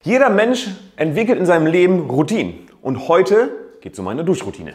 Jeder Mensch entwickelt in seinem Leben Routinen und heute geht es um eine Duschroutine.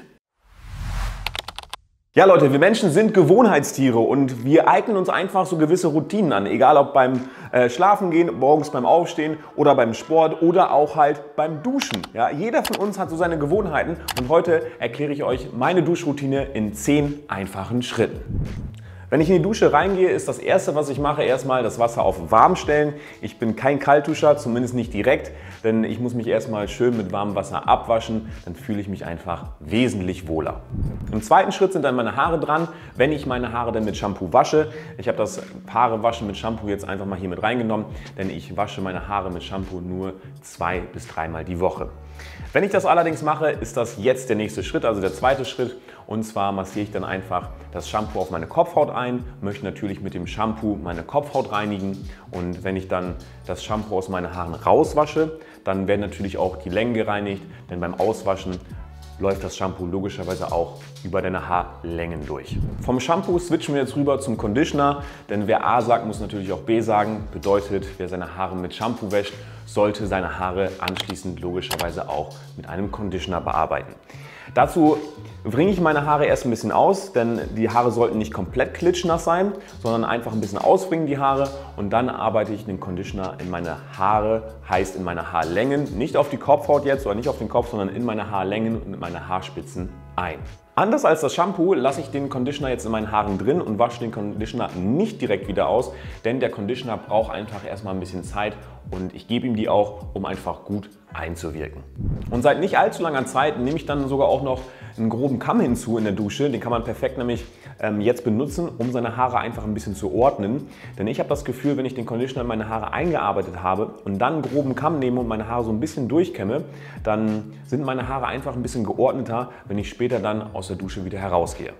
Ja Leute, wir Menschen sind Gewohnheitstiere und wir eignen uns einfach so gewisse Routinen an, egal ob beim Schlafen gehen, morgens beim Aufstehen oder beim Sport oder auch halt beim Duschen. Ja, jeder von uns hat so seine Gewohnheiten und heute erkläre ich euch meine Duschroutine in 10 einfachen Schritten. Wenn ich in die Dusche reingehe, ist das Erste, was ich mache, erstmal das Wasser auf warm stellen. Ich bin kein Kaltduscher, zumindest nicht direkt, denn ich muss mich erstmal schön mit warmem Wasser abwaschen, dann fühle ich mich einfach wesentlich wohler. Im zweiten Schritt sind dann meine Haare dran, wenn ich meine Haare dann mit Shampoo wasche. Ich habe das Haarewaschen mit Shampoo jetzt einfach mal hier mit reingenommen, denn ich wasche meine Haare mit Shampoo nur 2 bis 3 Mal die Woche. Wenn ich das allerdings mache, ist das jetzt der nächste Schritt, also der zweite Schritt. Und zwar massiere ich dann einfach das Shampoo auf meine Kopfhaut ein, möchte natürlich mit dem Shampoo meine Kopfhaut reinigen. Und wenn ich dann das Shampoo aus meinen Haaren rauswasche, dann werden natürlich auch die Längen gereinigt, denn beim Auswaschen läuft das Shampoo logischerweise auch über deine Haarlängen durch. Vom Shampoo switchen wir jetzt rüber zum Conditioner, denn wer A sagt, muss natürlich auch B sagen. Bedeutet, wer seine Haare mit Shampoo wäscht, sollte seine Haare anschließend logischerweise auch mit einem Conditioner bearbeiten. Dazu wringe ich meine Haare erst ein bisschen aus, denn die Haare sollten nicht komplett klitschnass sein, sondern einfach ein bisschen auswringen die Haare und dann arbeite ich den Conditioner in meine Haare, heißt in meine Haarlängen, nicht auf die Kopfhaut jetzt oder nicht auf den Kopf, sondern in meine Haarlängen und in meine Haarspitzen ein. Anders als das Shampoo lasse ich den Conditioner jetzt in meinen Haaren drin und wasche den Conditioner nicht direkt wieder aus, denn der Conditioner braucht einfach erstmal ein bisschen Zeit und ich gebe ihm die auch, um einfach gut einzuwirken. Und seit nicht allzu langer Zeit nehme ich dann sogar auch noch einen groben Kamm hinzu in der Dusche. Den kann man perfekt nämlich jetzt benutzen, um seine Haare einfach ein bisschen zu ordnen. Denn ich habe das Gefühl, wenn ich den Conditioner in meine Haare eingearbeitet habe und dann einen groben Kamm nehme und meine Haare so ein bisschen durchkämme, dann sind meine Haare einfach ein bisschen geordneter, wenn ich später dann aus der Dusche wieder herausgehe.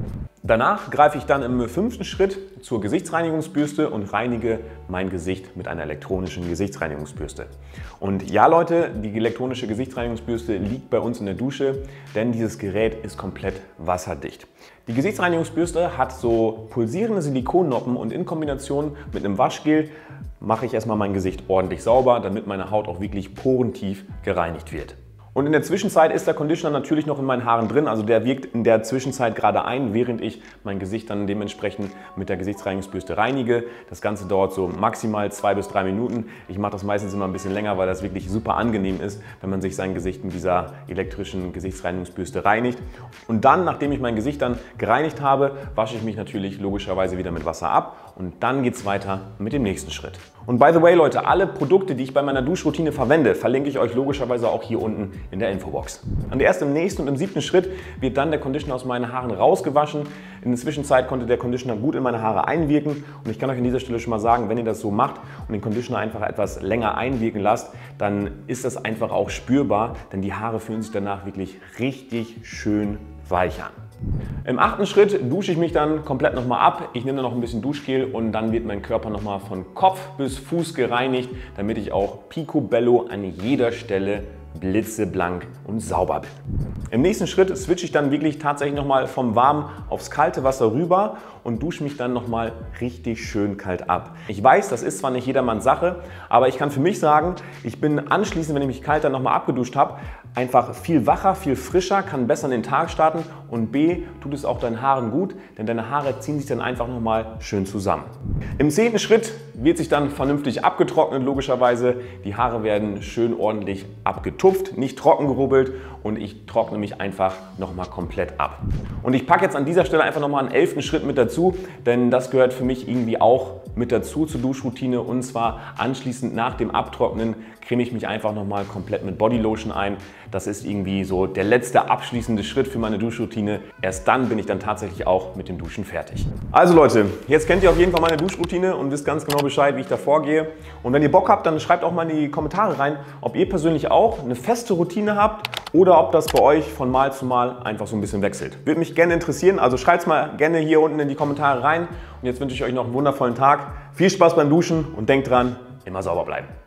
Danach greife ich dann im 5. Schritt zur Gesichtsreinigungsbürste und reinige mein Gesicht mit einer elektronischen Gesichtsreinigungsbürste. Und ja Leute, die elektronische Gesichtsreinigungsbürste liegt bei uns in der Dusche, denn dieses Gerät ist komplett wasserdicht. Die Gesichtsreinigungsbürste hat so pulsierende Silikonnoppen und in Kombination mit einem Waschgel mache ich erstmal mein Gesicht ordentlich sauber, damit meine Haut auch wirklich porentief gereinigt wird. Und in der Zwischenzeit ist der Conditioner natürlich noch in meinen Haaren drin, also der wirkt in der Zwischenzeit gerade ein, während ich mein Gesicht dann dementsprechend mit der Gesichtsreinigungsbürste reinige. Das Ganze dauert so maximal 2 bis 3 Minuten. Ich mache das meistens immer ein bisschen länger, weil das wirklich super angenehm ist, wenn man sich sein Gesicht mit dieser elektrischen Gesichtsreinigungsbürste reinigt. Und dann, nachdem ich mein Gesicht dann gereinigt habe, wasche ich mich natürlich logischerweise wieder mit Wasser ab und dann geht es weiter mit dem nächsten Schritt. Und by the way Leute, alle Produkte, die ich bei meiner Duschroutine verwende, verlinke ich euch logischerweise auch hier unten in der Infobox. Und erst im nächsten und im 7. Schritt wird dann der Conditioner aus meinen Haaren rausgewaschen. In der Zwischenzeit konnte der Conditioner gut in meine Haare einwirken und ich kann euch an dieser Stelle schon mal sagen, wenn ihr das so macht und den Conditioner einfach etwas länger einwirken lasst, dann ist das einfach auch spürbar, denn die Haare fühlen sich danach wirklich richtig schön weich an. Im 8. Schritt dusche ich mich dann komplett nochmal ab. Ich nehme dann noch ein bisschen Duschgel und dann wird mein Körper nochmal von Kopf bis Fuß gereinigt, damit ich auch picobello an jeder Stelle blitzeblank und sauber bin. Im nächsten Schritt switche ich dann wirklich tatsächlich nochmal vom warmen aufs kalte Wasser rüber und dusche mich dann nochmal richtig schön kalt ab. Ich weiß, das ist zwar nicht jedermanns Sache, aber ich kann für mich sagen, ich bin anschließend, wenn ich mich kalt dann nochmal abgeduscht habe, einfach viel wacher, viel frischer, kann besser in den Tag starten und B, tut es auch deinen Haaren gut, denn deine Haare ziehen sich dann einfach nochmal schön zusammen. Im 10. Schritt wird sich dann vernünftig abgetrocknet, logischerweise. Die Haare werden schön ordentlich abgetupft, nicht trocken gerubbelt und ich trockne mich einfach nochmal komplett ab. Und ich packe jetzt an dieser Stelle einfach nochmal einen 11. Schritt mit dazu, denn das gehört für mich irgendwie auch mit dazu zur Duschroutine und zwar anschließend nach dem Abtrocknen creme ich mich einfach nochmal komplett mit Bodylotion ein. Das ist irgendwie so der letzte abschließende Schritt für meine Duschroutine. Erst dann bin ich dann tatsächlich auch mit dem Duschen fertig. Also Leute, jetzt kennt ihr auf jeden Fall meine Duschroutine und wisst ganz genau Bescheid, wie ich da vorgehe. Und wenn ihr Bock habt, dann schreibt auch mal in die Kommentare rein, ob ihr persönlich auch eine feste Routine habt oder ob das bei euch von Mal zu Mal einfach so ein bisschen wechselt. Würde mich gerne interessieren, also schreibt es mal gerne hier unten in die Kommentare rein. Und jetzt wünsche ich euch noch einen wundervollen Tag. Viel Spaß beim Duschen und denkt dran, immer sauber bleiben.